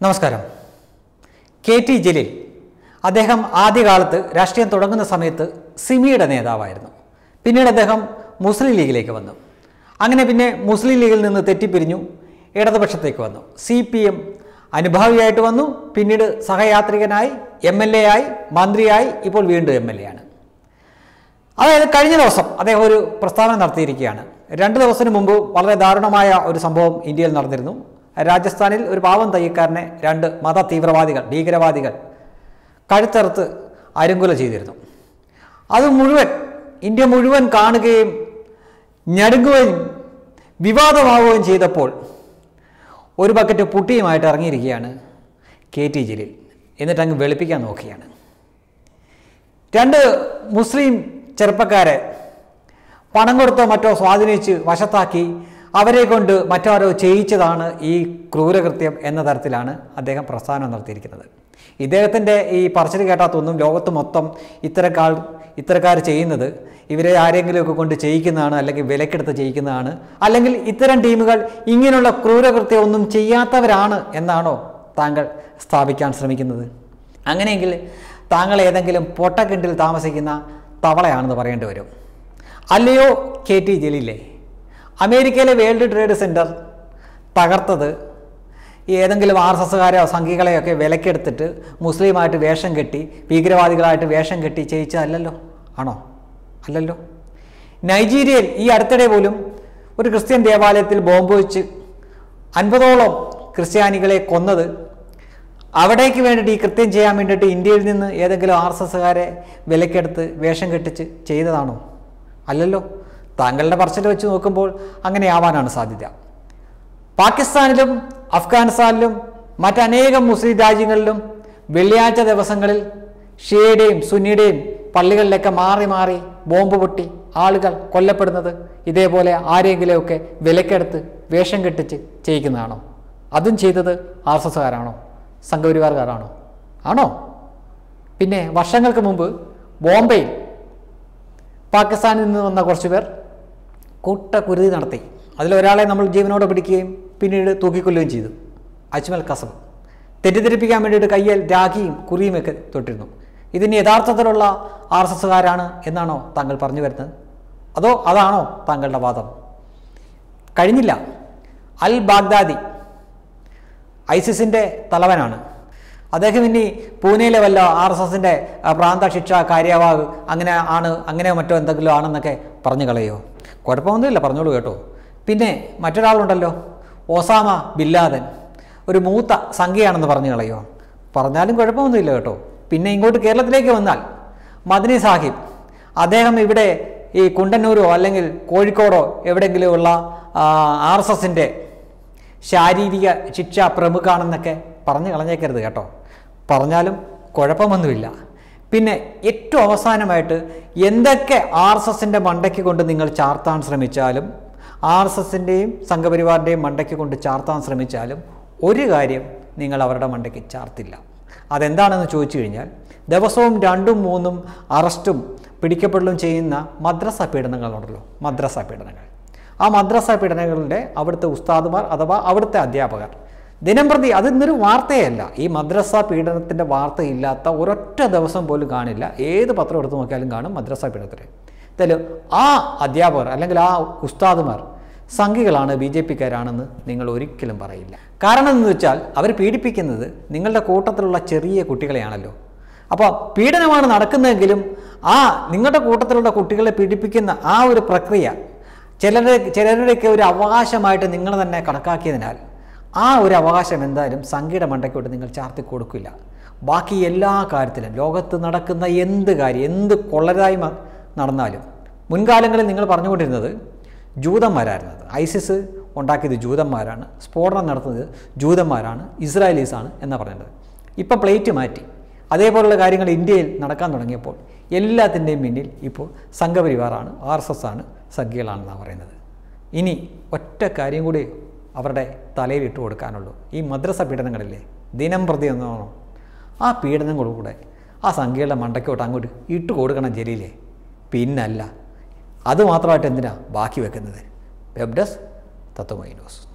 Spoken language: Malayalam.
നമസ്കാരം. KT ജലീൽ അദ്ദേഹം ആദ്യകാലത്ത് രാഷ്ട്രീയം തുടങ്ങുന്ന സമയത്ത് സിമിയുടെ നേതാവായിരുന്നു. പിന്നീട് അദ്ദേഹം മുസ്ലിം ലീഗിലേക്ക് വന്നു. അങ്ങനെ പിന്നെ മുസ്ലിം ലീഗിൽ നിന്ന് തെറ്റിപ്പിരിഞ്ഞു ഇടതുപക്ഷത്തേക്ക് വന്നു. CPM അനുഭാവിയായിട്ട് വന്നു. പിന്നീട് സഹയാത്രികനായി, MLA ആയി, മന്ത്രിയായി, ഇപ്പോൾ വീണ്ടും MLA ആണ്. അതായത് കഴിഞ്ഞ ദിവസം അദ്ദേഹം ഒരു പ്രസ്താവന നടത്തിയിരിക്കുകയാണ്. 2 ദിവസത്തിന് മുമ്പ് വളരെ ദാരുണമായ ഒരു സംഭവം ഇന്ത്യയിൽ നടന്നിരുന്നു. രാജസ്ഥാനിൽ ഒരു പാവം തയ്യക്കാരനെ 2 മത തീവ്രവാദികൾ, ഭീകരവാദികൾ കഴുത്തറുത്ത് അരുങ്കുല ചെയ്തിരുന്നു. അത് മുഴുവൻ ഇന്ത്യ മുഴുവൻ കാണുകയും ഞടുങ്ങുകയും വിവാദമാവുകയും ചെയ്തപ്പോൾ ഒരു ബക്കറ്റ് പുട്ടിയുമായിട്ട് ഇറങ്ങിയിരിക്കുകയാണ് KT ജലീൽ. എന്നിട്ട് അങ്ങ് വെളുപ്പിക്കാൻ നോക്കുകയാണ്. 2 മുസ്ലിം ചെറുപ്പക്കാരെ പണം കൊടുത്തോ മറ്റോ സ്വാധീനിച്ച് വശത്താക്കി അവരെ കൊണ്ട് മറ്റാരോ ചെയ്യിച്ചതാണ് ഈ ക്രൂരകൃത്യം എന്ന തരത്തിലാണ് അദ്ദേഹം പ്രസ്താവന നടത്തിയിരിക്കുന്നത്. ഇദ്ദേഹത്തിൻ്റെ ഈ പറച്ചിൽ കേട്ടാത്തൊന്നും ലോകത്ത് മൊത്തം ഇത്തരക്കാർ ചെയ്യുന്നത് ഇവരെ ആരെങ്കിലുമൊക്കെ കൊണ്ട് ചെയ്യിക്കുന്നതാണ്, അല്ലെങ്കിൽ വിലക്കെടുത്ത് ചെയ്യിക്കുന്നതാണ്, അല്ലെങ്കിൽ ഇത്തരം ടീമുകൾ ഇങ്ങനെയുള്ള ക്രൂരകൃത്യം ഒന്നും ചെയ്യാത്തവരാണ് എന്നാണോ താങ്കൾ സ്ഥാപിക്കാൻ ശ്രമിക്കുന്നത്? അങ്ങനെയെങ്കിൽ താങ്കൾ ഏതെങ്കിലും പൊട്ടക്കിണ്ടിൽ താമസിക്കുന്ന തവളയാണെന്ന് പറയേണ്ടി വരും. അല്ലയോ KT ജലീലേ, അമേരിക്കയിലെ വേൾഡ് ട്രേഡ് സെൻറ്റർ തകർത്തത് ഏതെങ്കിലും RSSകാരെയോ സംഘികളെയൊക്കെ വിലക്കെടുത്തിട്ട് മുസ്ലിമായിട്ട് വേഷം കെട്ടി, ഭീകരവാദികളായിട്ട് വേഷം കെട്ടി ചെയ്യിച്ചതല്ലല്ലോ? ആണോ? അല്ലല്ലോ. നൈജീരിയയിൽ ഈ അടുത്തിടെ പോലും ഒരു ക്രിസ്ത്യൻ ദേവാലയത്തിൽ ബോംബ് വെച്ച് 50ഓളം ക്രിസ്ത്യാനികളെ കൊന്നത് അവിടേക്ക് വേണ്ടിയിട്ട് ഈ കൃത്യം ചെയ്യാൻ വേണ്ടിയിട്ട് ഇന്ത്യയിൽ നിന്ന് ഏതെങ്കിലും RSSകാരെ വിലക്കെടുത്ത് വേഷം കെട്ടിച്ച് ചെയ്തതാണോ? അല്ലല്ലോ. താങ്കളുടെ പറച്ചിൽ വെച്ച് നോക്കുമ്പോൾ അങ്ങനെ ആവാനാണ് സാധ്യത. പാകിസ്ഥാനിലും അഫ്ഗാനിസ്ഥാനിലും മറ്റനേകം മുസ്ലിം രാജ്യങ്ങളിലും വെള്ളിയാഴ്ച ദിവസങ്ങളിൽ ഷിയയുടെയും സുന്നിയുടെയും പള്ളികളിലൊക്കെ മാറി മാറി ബോംബ് പൊട്ടി ആളുകൾ കൊല്ലപ്പെടുന്നത് ഇതേപോലെ ആരെങ്കിലുമൊക്കെ വിലക്കെടുത്ത് വേഷം കെട്ടിച്ച് ചെയ്യിക്കുന്നതാണോ? അതും ചെയ്തത് RSSകാരാണോ? സംഘപരിവാറുകാരാണോ? ആണോ? പിന്നെ വർഷങ്ങൾക്ക് മുമ്പ് ബോംബെയിൽ പാകിസ്ഥാനിൽ നിന്ന് വന്ന കുറച്ച് പേർ കൂട്ടക്കുരുതി നടത്തി. അതിലൊരാളെ നമ്മൾ ജീവനോടെ പിടിക്കുകയും പിന്നീട് തൂക്കിക്കൊല്ലുകയും ചെയ്തു. അജ്മൽ കസബ് തെറ്റിദ്ധരിപ്പിക്കാൻ വേണ്ടിയിട്ട് കയ്യിൽ രാഖിയും കുറിയുമൊക്കെ തൊട്ടിരുന്നു. ഇതിന് യഥാർത്ഥത്തിലുള്ള RSSകാരാണ് എന്നാണോ താങ്കൾ പറഞ്ഞു വരുന്നത്? അതോ അതാണോ താങ്കളുടെ വാദം? കഴിഞ്ഞില്ല. അൽ ബാഗ്ദാദി ISISന്റെ തലവനാണ്. അദ്ദേഹം ഇനി പൂനെയിലെ വല്ല RSSന്റെ പ്രാന്ത ശിക്ഷ കാര്യവാഹ് അങ്ങനെ മറ്റോ എന്തെങ്കിലും ആണെന്നൊക്കെ പറഞ്ഞു കളയോ? കുഴപ്പമൊന്നുമില്ല, പറഞ്ഞോളൂ കേട്ടോ. പിന്നെ മറ്റൊരാളുണ്ടല്ലോ, ഒസാമ ബിൻ ലാദൻ, ഒരു മൂത്ത സംഖ്യയാണെന്ന് പറഞ്ഞു കളയോ? പറഞ്ഞാലും കുഴപ്പമൊന്നുമില്ല കേട്ടോ. പിന്നെ ഇങ്ങോട്ട് കേരളത്തിലേക്ക് വന്നാൽ മദനി സാഹിബ്, അദ്ദേഹം ഇവിടെ ഈ കുണ്ടന്നൂരോ അല്ലെങ്കിൽ കോഴിക്കോടോ എവിടെയെങ്കിലുമുള്ള RSSന്റെ ശാരീരിക ശിക്ഷ പ്രമുഖാണെന്നൊക്കെ പറഞ്ഞു കളഞ്ഞേക്കരുത് കേട്ടോ. പറഞ്ഞാലും കുഴപ്പമൊന്നുമില്ല. പിന്നെ ഏറ്റവും അവസാനമായിട്ട് എന്തൊക്കെ RSSന്റെ മണ്ടയ്ക്ക് കൊണ്ട് നിങ്ങൾ ചാർത്താൻ ശ്രമിച്ചാലും, RSSന്റെയും സംഘപരിവാറിൻ്റെയും മണ്ടയ്ക്ക് കൊണ്ട് ചാർത്താൻ ശ്രമിച്ചാലും ഒരു കാര്യം നിങ്ങൾ അവരുടെ മണ്ടയ്ക്ക് ചാർത്തില്ല. അതെന്താണെന്ന് ചോദിച്ചു കഴിഞ്ഞാൽ, ദിവസവും 2ഉം 3ഉം അറസ്റ്റും പിടിക്കപ്പെടലും ചെയ്യുന്ന മദ്രസ പീഡനങ്ങളുണ്ടല്ലോ, മദ്രസ പീഡനങ്ങൾ. ആ മദ്രസ പീഡനങ്ങളുടെ അവിടുത്തെ ഉസ്താദുമാർ അഥവാ അവിടുത്തെ അധ്യാപകർ ദിനംപ്രതി, അതിന്നൊരു വാർത്തയല്ല, ഈ മദ്രസ പീഡനത്തിൻ്റെ വാർത്തയില്ലാത്ത ഒരൊറ്റ ദിവസം പോലും കാണില്ല. ഏത് പത്രം എടുത്ത് നോക്കിയാലും കാണും മദ്രസ പീഡനത്തിന്. എന്തായാലും ആ അധ്യാപകർ അല്ലെങ്കിൽ ആ ഉസ്താദുമാർ സംഘികളാണ്, BJPക്കാരാണെന്ന് നിങ്ങൾ ഒരിക്കലും പറയില്ല. കാരണം എന്ന് വെച്ചാൽ അവർ പീഡിപ്പിക്കുന്നത് നിങ്ങളുടെ കൂട്ടത്തിലുള്ള ചെറിയ കുട്ടികളെയാണല്ലോ. അപ്പോൾ പീഡനമാണ് നടക്കുന്നതെങ്കിലും ആ നിങ്ങളുടെ കൂട്ടത്തിലുള്ള കുട്ടികളെ പീഡിപ്പിക്കുന്ന ആ ഒരു പ്രക്രിയ ചിലരുടെയൊക്കെ ഒരു അവകാശമായിട്ട് നിങ്ങൾ തന്നെ കണക്കാക്കിയതിനാൽ ആ ഒരു അവകാശം എന്തായാലും സംഘിയുടെ മണ്ടയ്ക്കോട്ട് നിങ്ങൾ ചാർത്തി കൊടുക്കില്ല. ബാക്കി എല്ലാ കാര്യത്തിലും ലോകത്ത് നടക്കുന്ന എന്ത് കൊള്ളരായ്മ നടന്നാലും മുൻകാലങ്ങളിൽ നിങ്ങൾ പറഞ്ഞുകൊണ്ടിരുന്നത് ജൂതന്മാരായിരുന്നത്, ISIS ഉണ്ടാക്കിയത് ജൂതന്മാരാണ്, സ്ഫോടനം നടത്തുന്നത് ജൂതന്മാരാണ്, ഇസ്രായേലീസാണ് എന്നാണ് പറഞ്ഞത്. ഇപ്പം പ്ലേറ്റ് മാറ്റി അതേപോലുള്ള കാര്യങ്ങൾ ഇന്ത്യയിൽ നടക്കാൻ തുടങ്ങിയപ്പോൾ എല്ലാത്തിൻ്റെയും പിന്നിൽ ഇപ്പോൾ സംഘപരിവാറാണ്, RSS ആണ്, സംഘികളാണെന്നാണ് പറയുന്നത്. ഇനി ഒറ്റ കാര്യം കൂടി അവരുടെ തലയിൽ ഇട്ട് കൊടുക്കാനുള്ളൂ. ഈ മദ്രസ പീഡനങ്ങളില്ലേ, ദിനം പ്രതി എന്നാണോ, ആ പീഡനങ്ങളൂടെ ആ സംഖ്യകളുടെ മണ്ടയ്ക്കോട്ട് അങ്ങോട്ട് ഇട്ട് കൊടുക്കണം ജലീലേ. പിന്നല്ല, അതുമാത്രമായിട്ട് എന്തിനാ ബാക്കി വെക്കുന്നത്? Web desk Tatwamayi news.